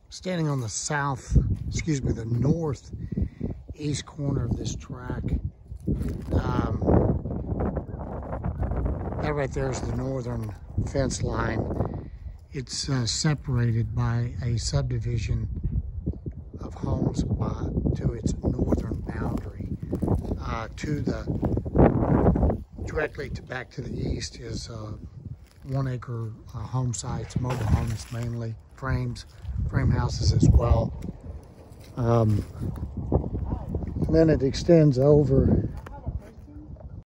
Standing on the northeast corner of this track. That right there is the northern fence line. It's separated by a subdivision of homes to its northern boundary. Directly back to the east is 1 acre home sites, mobile homes mainly, frame houses as well. And then it extends over